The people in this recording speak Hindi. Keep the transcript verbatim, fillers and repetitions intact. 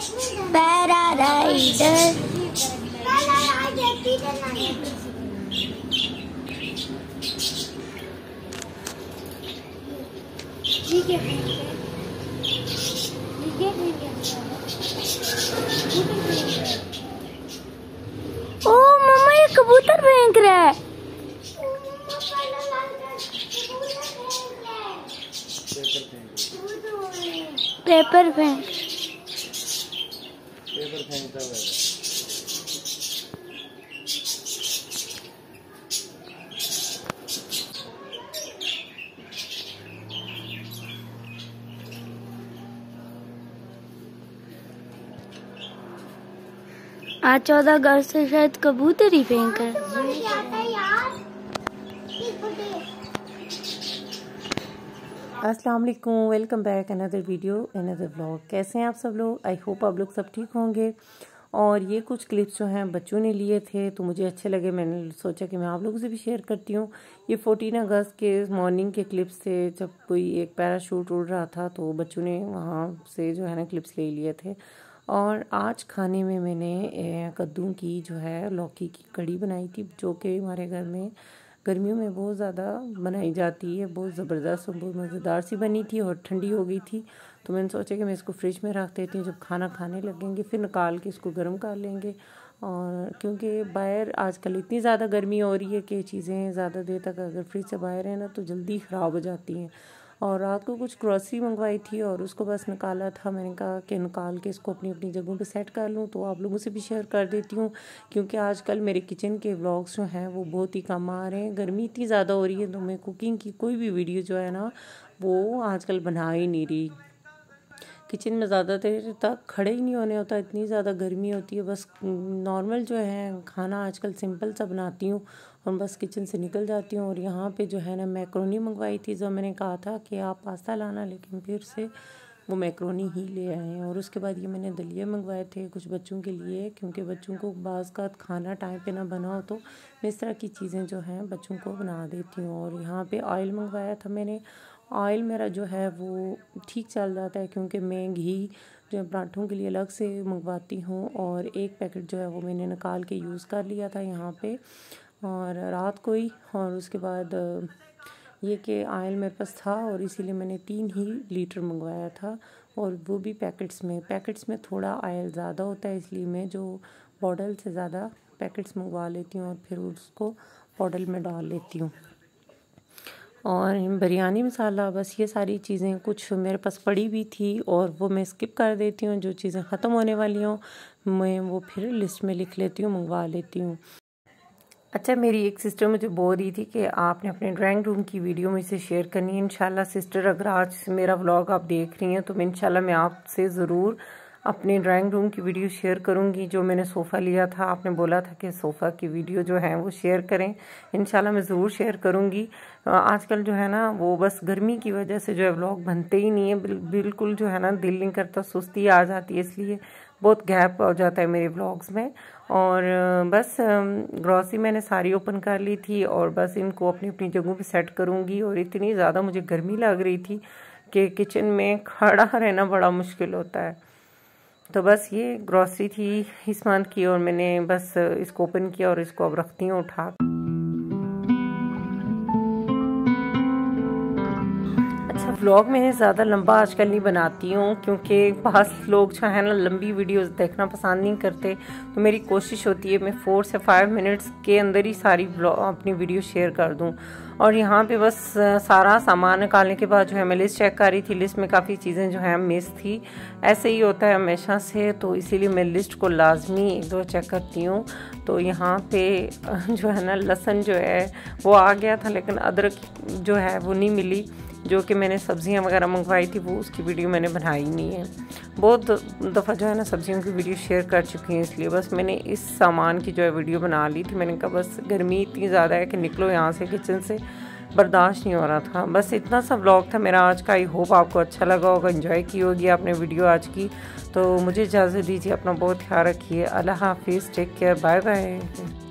Para rider. ओ मम्मा ये कबूतर फेंक रहा है। पेपर फेंक पेपर फेंकता हुआ। आज चौदह अगस्त से शायद कबूतर ही फेंक है। अस्सलाम वालेकुम, welcome back another video another vlog. कैसे हैं आप सब लोग? आई होप आप लोग सब ठीक होंगे। और ये कुछ क्लिप्स जो हैं बच्चों ने लिए थे तो मुझे अच्छे लगे, मैंने सोचा कि मैं आप लोगों से भी शेयर करती हूँ। ये चौदह अगस्त के मॉर्निंग के क्लिप्स थे, जब कोई एक पैराशूट उड़ रहा था तो बच्चों ने वहाँ से जो है ना क्लिप्स ले लिए थे। और आज खाने में मैंने कद्दू की जो है लौकी की कड़ी बनाई थी, जो कि हमारे घर में गर्मियों में बहुत ज़्यादा बनाई जाती है। बहुत ज़बरदस्त और बहुत मज़ेदार सी बनी थी और ठंडी हो गई थी, तो मैंने सोचा कि मैं इसको फ्रिज में रख देती हूँ। जब खाना खाने लगेंगे फिर निकाल के इसको गर्म कर लेंगे। और क्योंकि बाहर आजकल इतनी ज़्यादा गर्मी हो रही है कि चीज़ें ज़्यादा देर तक अगर फ्रिज से बाहर है ना तो जल्दी ख़राब हो जाती हैं। और रात को कुछ ग्रॉसरी मंगवाई थी और उसको बस निकाला था। मैंने कहा कि निकाल के इसको अपनी अपनी जगहों पे सेट कर लूँ, तो आप लोगों से भी शेयर कर देती हूँ। क्योंकि आजकल मेरे किचन के व्लॉग्स जो हैं वो बहुत ही कम आ रहे हैं। गर्मी इतनी ज़्यादा हो रही है तो मैं कुकिंग की कोई भी वीडियो जो है ना वो आजकल बना ही नहीं रही। किचन में ज़्यादा देर तक खड़े ही नहीं होने होता, इतनी ज़्यादा गर्मी होती है। बस नॉर्मल जो है खाना आजकल सिंपल सा बनाती हूँ और बस किचन से निकल जाती हूँ। और यहाँ पे जो है ना मैक्रोनी मंगवाई थी, जो मैंने कहा था कि आप पास्ता लाना, लेकिन फिर से वो मैक्रोनी ही ले आए हैं। और उसके बाद ये मैंने दलिया मंगवाए थे कुछ बच्चों के लिए, क्योंकि बच्चों को बाज़ का खाना टाइम पे ना बना हो तो मैं इस तरह की चीज़ें जो हैं बच्चों को बना देती हूँ। और यहाँ पे ऑयल मंगवाया था मैंने। ऑयल मेरा जो है वो ठीक चल जाता है, क्योंकि मैं घी जो है पराठों के लिए अलग से मंगवाती हूँ। और एक पैकेट जो है वो मैंने निकाल के यूज़ कर लिया था यहाँ पे और रात को ही। और उसके बाद ये कि ऑयल मेरे पास था और इसीलिए मैंने तीन ही लीटर मंगवाया था, और वो भी पैकेट्स में। पैकेट्स में थोड़ा ऑयल ज़्यादा होता है, इसलिए मैं जो बॉटल से ज़्यादा पैकेट्स मंगवा लेती हूँ और फिर उसको बॉटल में डाल लेती हूँ। और बिरयानी मसाला, बस ये सारी चीज़ें कुछ मेरे पास पड़ी हुई थी और वो मैं स्किप कर देती हूँ। जो चीज़ें ख़त्म होने वाली हों मैं वो फिर लिस्ट में लिख लेती हूँ, मंगवा लेती हूँ। अच्छा, मेरी एक सिस्टर मुझे बोल रही थी कि आपने अपने ड्राइंग रूम की वीडियो मुझसे शेयर करनी है। इंशाल्लाह सिस्टर, अगर आज मेरा व्लॉग आप देख रही हैं तो मैं इंशाल्लाह मैं आपसे ज़रूर अपने ड्राइंग रूम की वीडियो शेयर करूंगी। जो मैंने सोफ़ा लिया था, आपने बोला था कि सोफ़ा की वीडियो जो है वो शेयर करें, इंशाल्लाह मैं ज़रूर शेयर करूंगी। आजकल जो है ना वो बस गर्मी की वजह से जो है व्लॉग बनते ही नहीं है, बिल, बिल्कुल जो है ना दिल नहीं करता, सुस्ती आ जाती है, इसलिए बहुत गैप हो जाता है मेरे व्लॉग्स में। और बस ग्रॉसरी मैंने सारी ओपन कर ली थी और बस इनको अपनी अपनी जगहों पे सेट करूँगी। और इतनी ज़्यादा मुझे गर्मी लग रही थी कि किचन में खड़ा रहना बड़ा मुश्किल होता है। तो बस ये ग्रॉसरी थी इस मंथ की और मैंने बस इसको ओपन किया और इसको अब रखती हूँ उठा। अच्छा, व्लॉग में ज़्यादा लंबा आजकल नहीं बनाती हूँ, क्योंकि बहुत लोग जो है ना लंबी वीडियोस देखना पसंद नहीं करते। तो मेरी कोशिश होती है मैं फोर से फाइव मिनट्स के अंदर ही सारी अपनी वीडियो शेयर कर दूँ। और यहाँ पे बस सारा सामान निकालने के बाद जो है मैं लिस्ट चेक कर रही थी। लिस्ट में काफ़ी चीज़ें जो हैं मिस थी, ऐसे ही होता है हमेशा से, तो इसीलिए मैं लिस्ट को लाजमी एक दो चेक करती हूँ। तो यहाँ पे जो है ना लहसुन जो है वो आ गया था, लेकिन अदरक जो है वो नहीं मिली। जो कि मैंने सब्जियां वगैरह मंगवाई थी वो उसकी वीडियो मैंने बनाई नहीं है। बहुत दफ़ा जो है ना सब्जियों की वीडियो शेयर कर चुकी हैं, इसलिए बस मैंने इस सामान की जो है वीडियो बना ली थी। मैंने कहा बस गर्मी इतनी ज़्यादा है कि निकलो यहाँ से किचन से, बर्दाश्त नहीं हो रहा था। बस इतना सा व्लॉग था मेरा आज का। आई होप आपको अच्छा लगा होगा, एंजॉय की होगी आपने वीडियो आज की। तो मुझे इजाज़त दीजिए, अपना बहुत ख्याल रखिए। अल्लाह हाफिज़, टेक केयर, बाय बाय।